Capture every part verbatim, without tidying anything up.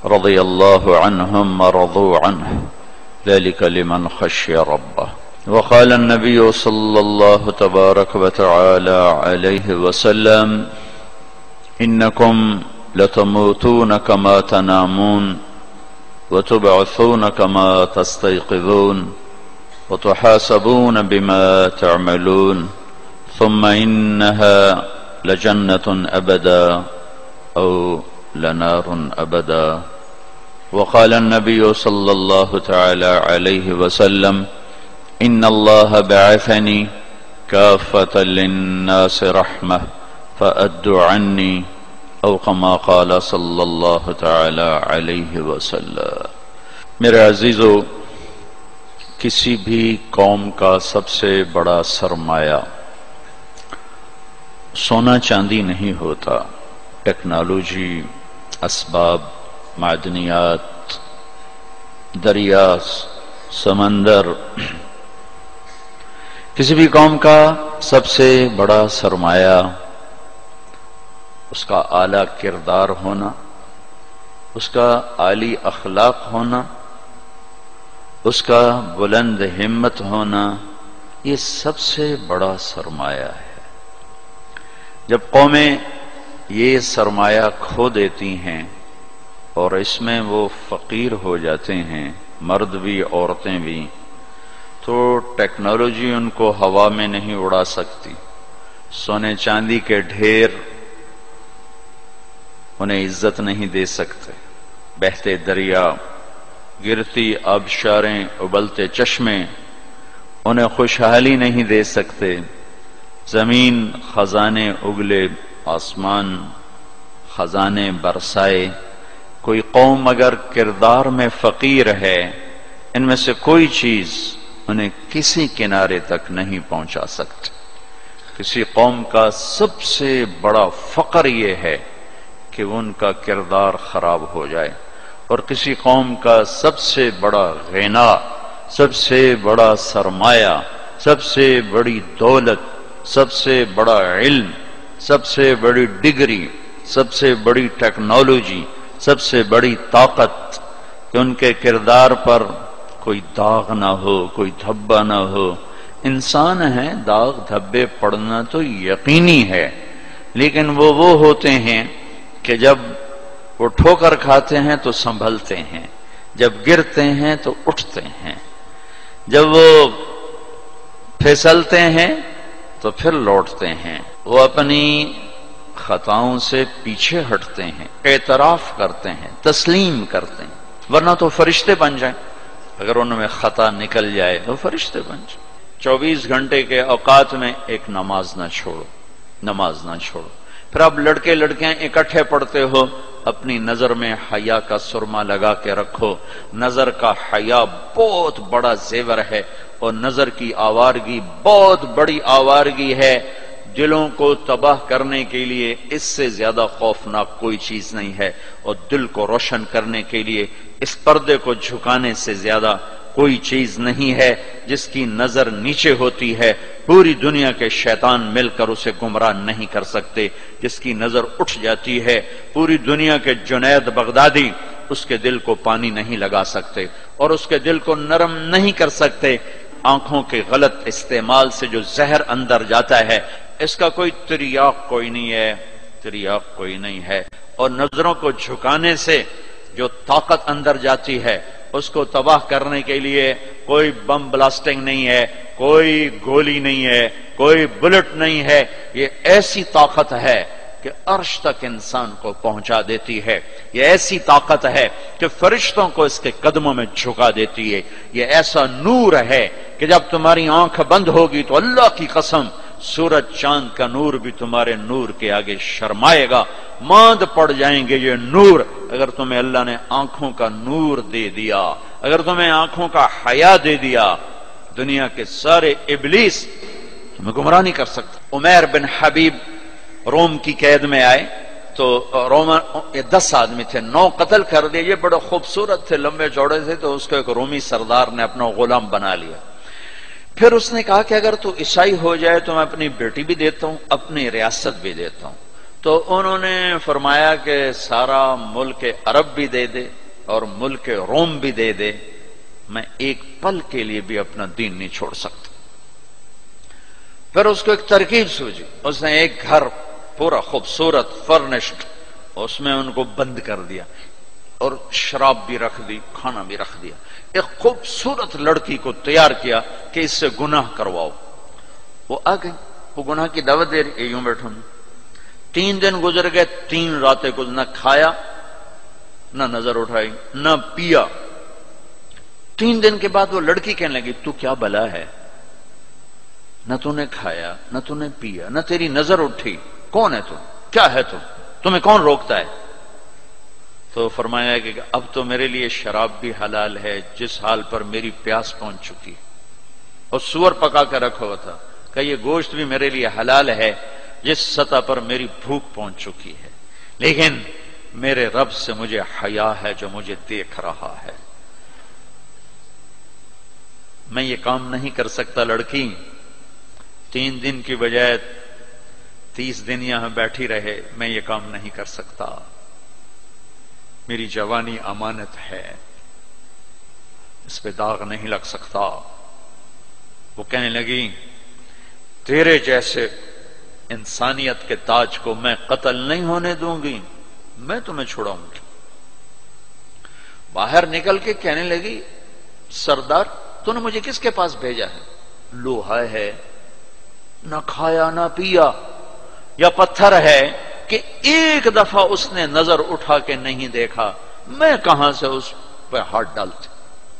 رضي الله عنهم ورضوا عنه ذلك لمن خشي ربه. وقال النبي صلى الله تبارك وتعالى عليه وسلم إنكم لتموتون كما تنامون وتبعثون كما تستيقظون وتحاسبون بما تعملون ثم إنها لجنة أبدا أو لنار أبدا. وقال النبي صلى الله تعالى عليه وسلم إن الله بعثني كافة للناس رحمة فأدوا عني او كما قال صلی اللہ تعالی علیہ وسلم. میرے عزیزو، کسی بھی قوم کا سب سے بڑا سرمایہ سونا چاندی نہیں ہوتا، ٹیکنالوجی، اسباب، معدنیات، دریا، سمندر. کسی بھی قوم کا سب سے بڑا سرمایہ اس کا اعلیٰ کردار ہونا، اس کا عالی اخلاق ہونا، اس کا بلند ہمت ہونا، یہ سب سے بڑا سرمایہ ہے. جب قومیں یہ سرمایہ کھو دیتی ہیں اور اس میں وہ فقیر ہو جاتے ہیں، مرد بھی عورتیں بھی، تو ٹیکنالوجی ان کو ہوا میں نہیں اڑا سکتی، سونے چاندی کے ڈھیر انہیں عزت نہیں دے سکتے، بہتے دریا، گرتی آبشاریں، ابلتے چشمے انہیں خوشحالی نہیں دے سکتے، زمین خزانے اگلے، آسمان خزانے برسائے. کوئی قوم اگر کردار میں فقیر ہے، ان میں سے کوئی چیز انہیں کسی کنارے تک نہیں پہنچا سکتی. کسی قوم کا سب سے بڑا فقر یہ ہے کہ ان کا کردار خراب ہو جائے، اور کسی قوم کا سب سے بڑا غنا، سب سے بڑا سرمایہ، سب سے بڑی دولت، سب سے بڑا علم، سب سے بڑی ڈگری، سب سے بڑی ٹیکنالوجی، سب سے بڑی طاقت کہ ان کے کردار پر کوئی داغ نہ ہو، کوئی دھبا نہ ہو. انسان ہیں، داغ دھبے پڑنا تو یقینی ہے، لیکن وہ وہ ہوتے ہیں کہ جب وہ ٹھوکر کھاتے ہیں تو سنبھلتے ہیں، جب گرتے ہیں تو اٹھتے ہیں، جب وہ پھسلتے ہیں تو پھر لوٹتے ہیں. وہ اپنی خطاؤں سے پیچھے ہٹتے ہیں، اعتراف کرتے ہیں، تسلیم کرتے ہیں، ورنہ تو فرشتے بن جائیں. اگر ان میں خطا نکل جائے تو فرشتے بن جائیں. چوبیس گھنٹے کے اوقات میں ایک نماز نہ چھوڑو، نماز نہ چھوڑو. پھر اب لڑکے لڑکیاں اکٹھے پڑھتے ہو، اپنی نظر میں حیا کا سرما لگا کے رکھو. نظر کا حیا بہت بڑا زیور ہے، اور نظر کی آوارگی بہت بڑی آوارگی ہے. دلوں کو تباہ کرنے کے لیے اس سے زیادہ خوفناک کوئی چیز نہیں ہے، اور دل کو روشن کرنے کے لیے اس پردے کو جھکانے سے زیادہ کوئی چیز نہیں ہے. جس کی نظر نیچے ہوتی ہے، پوری دنیا کے شیطان مل کر اسے گمراہ نہیں کر سکتے. جس کی نظر اٹھ جاتی ہے، پوری دنیا کے جنید بغدادی اس کے دل کو پانی نہیں لگا سکتے اور اس کے دل کو نرم نہیں کر سکتے. آنکھوں کے غلط استعمال سے جو زہر اندر جاتا ہے، اس کا کوئی تریاق کوئی نہیں ہے، تریاق کوئی نہیں ہے. اور نظروں کو جھکانے سے جو طاقت اندر جاتی ہے، اس کو تباہ کرنے کے لیے کوئی بم بلاسٹنگ نہیں ہے، کوئی گولی نہیں ہے، کوئی بلٹ نہیں ہے. یہ ایسی طاقت ہے کہ عرش تک انسان کو پہنچا دیتی ہے. یہ ایسی طاقت ہے کہ فرشتوں کو اس کے قدموں میں جھکا دیتی ہے. یہ ایسا نور ہے کہ جب تمہاری آنکھ بند ہوگی تو اللہ کی قسم سورج چاند کا نور بھی تمہارے نور کے آگے شرمائے گا، ماند پڑ جائیں گے یہ نور. اگر تمہیں اللہ نے آنکھوں کا نور دے دیا، اگر تمہیں آنکھوں کا حیا دے دیا، دنیا کے سارے ابلیس تمہیں گمراہ نہیں کر سکتا. عمیر بن حبیب روم کی قید میں آئے تو رومن یہ دس آدمی تھے، نو قتل کر دیے. یہ بڑے خوبصورت تھے، لمبے چوڑے تھے، تو اس کو ایک رومی سردار نے اپنا غلام بنا لیا. پھر اس نے کہا کہ اگر تو عیسائی ہو جائے تو میں اپنی بیٹی بھی دیتا ہوں، اپنی ریاست بھی دیتا ہوں. تو تو انہوں نے فرمایا کہ سارا ملک عرب بھی دے دے اور ملک روم بھی دے دے، میں ایک پل کے لیے بھی اپنا دین نہیں چھوڑ سکتا۔ پھر اس کو ایک ترکیب سوچی، اس نے ایک گھر پورا خوبصورت فرنشڈ، اس میں ان کو بند کر دیا اور شراب بھی رکھ دی، کھانا بھی رکھ دیا، ایک خوبصورت لڑکی کو تیار کیا کہ اس سے گناہ کرواؤ۔ وہ آ گئی، وہ گناہ کی دعوت دے رہی، یوں بیٹھوں۔ تین دن گزر گئے، تین راتیں کچھ نہ کھایا نہ نظر اٹھائی نہ پیا۔ تین دن کے بعد وہ لڑکی کہنے لگی تو کیا بلا ہے، نہ تو نے کھایا نہ تو نے پیا نہ تیری نظر اٹھی، کون ہے تو، کیا ہے تو، تمہیں کون روکتا ہے؟ تو فرمایا کہ اب تو میرے لیے شراب بھی حلال ہے جس حال پر میری پیاس پہنچ چکی، اور سور پکا کے رکھا ہوا تھا کہ یہ گوشت بھی میرے لیے حلال ہے جس سطح پر میری بھوک پہنچ چکی ہے، لیکن میرے رب سے مجھے حیا ہے جو مجھے دیکھ رہا ہے، میں یہ کام نہیں کر سکتا۔ لڑکی تین دن کی بجائے تیس دن یہاں بیٹھی رہے، میں یہ کام نہیں کر سکتا، میری جوانی امانت ہے، اس پہ داغ نہیں لگ سکتا۔ وہ کہنے لگی تیرے جیسے انسانیت کے تاج کو میں قتل نہیں ہونے دوں گی، میں تمہیں چھڑاؤں گی۔ باہر نکل کے کہنے لگی سردار تو نے مجھے کس کے پاس بھیجا ہے؟ لوہا ہے، نہ کھایا نہ پیا، یا پتھر ہے کہ ایک دفعہ اس نے نظر اٹھا کے نہیں دیکھا، میں کہاں سے اس پہ ہاتھ ڈالتی؟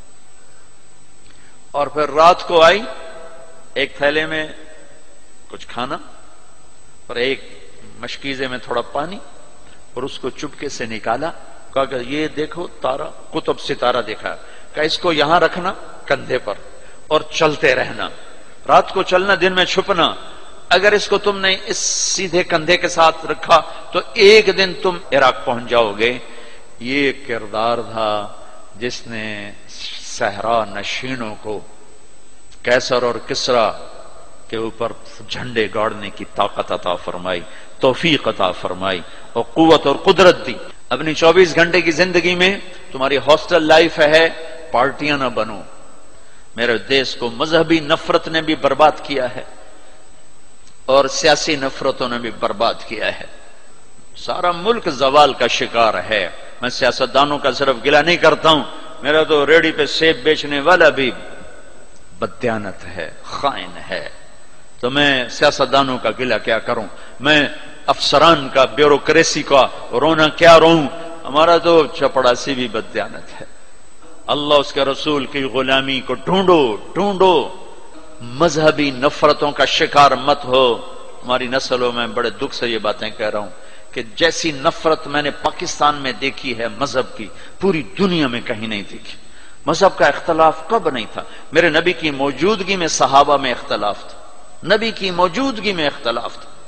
اور پھر رات کو آئی، ایک تھیلے میں کچھ کھانا اور ایک مشکیزے میں تھوڑا پانی، اور اس کو چپکے سے نکالا، کہا کہ یہ دیکھو تارا، قطب ستارہ دیکھا، کہ اس کو یہاں رکھنا کندھے پر اور چلتے رہنا، رات کو چلنا دن میں چھپنا، اگر اس کو تم نے اس سیدھے کندھے کے ساتھ رکھا تو ایک دن تم عراق پہنچ جاؤ گے۔ یہ کردار تھا جس نے صحرا نشینوں کو کیسر اور کسرا کے اوپر جھنڈے گاڑنے کی طاقت عطا فرمائی، توفیق عطا فرمائی اور قوت اور قدرت دی۔ اپنی چوبیس گھنٹے کی زندگی میں تمہاری ہاسٹل لائف ہے، پارٹیاں نہ بنو۔ میرے دیش کو مذہبی نفرت نے بھی برباد کیا ہے اور سیاسی نفرتوں نے بھی برباد کیا ہے، سارا ملک زوال کا شکار ہے۔ میں سیاستدانوں کا صرف گلہ نہیں کرتا ہوں، میرا تو ریڑھی پہ سیب بیچنے والا بھی بددیانت ہے، خائن ہے، تو میں سیاستدانوں کا گلہ کیا کروں، میں افسران کا، بیوروکریسی کا رونا کیا رہوں، ہمارا تو چپڑاسی بھی بددیانت ہے۔ اللہ اس کے رسول کی غلامی کو ڈھونڈو ڈھونڈو، مذہبی نفرتوں کا شکار مت ہو۔ ہماری نسلوں میں بڑے دکھ سے یہ باتیں کہہ رہا ہوں کہ جیسی نفرت میں نے پاکستان میں دیکھی ہے مذہب کی، پوری دنیا میں کہیں نہیں دیکھی۔ مذہب کا اختلاف کب نہیں تھا؟ میرے نبی کی موجودگی میں صحابہ میں اختلاف تھا، نبی کی موجودگی میں اختلاف تھا،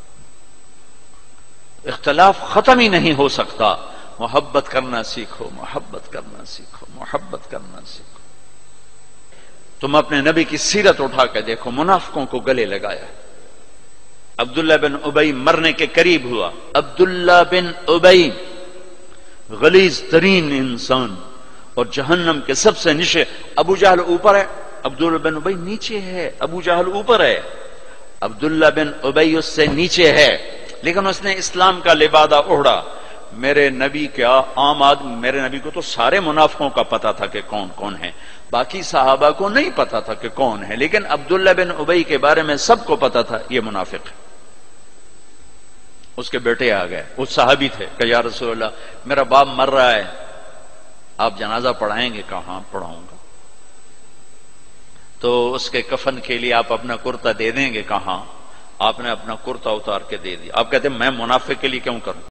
اختلاف ختم ہی نہیں ہو سکتا۔ محبت کرنا سیکھو، محبت کرنا سیکھو، محبت کرنا سیکھو۔ تم اپنے نبی کی سیرت اٹھا کے دیکھو، منافقوں کو گلے لگایا۔ عبداللہ بن ابی مرنے کے قریب ہوا۔ عبداللہ بن ابی غلیظ ترین انسان اور جہنم کے سب سے نیچے، ابو جہل اوپر ہے، عبداللہ بن ابی نیچے ہے، ابو جہل اوپر ہے، عبداللہ بن ابی اس سے نیچے ہے، لیکن اس نے اسلام کا لبادہ اوڑھا۔ میرے نبی کیا عام آدمی، میرے نبی کو تو سارے منافقوں کا پتا تھا کہ کون کون ہے، باقی صحابہ کو نہیں پتا تھا کہ کون ہے، لیکن عبداللہ بن ابی کے بارے میں سب کو پتا تھا یہ منافق ہے۔ اس کے بیٹے آ گئے، وہ صحابی تھے، کہ یا رسول اللہ میرا باپ مر رہا ہے، آپ جنازہ پڑھائیں گے؟ کہاں پڑھاؤں گا۔ تو اس کے کفن کے لیے آپ اپنا کرتا دے دیں گے؟ کہاں۔ آپ نے اپنا کرتا اتار کے دے دیا۔ آپ کہتے ہیں میں منافق کے لیے کیوں کروں؟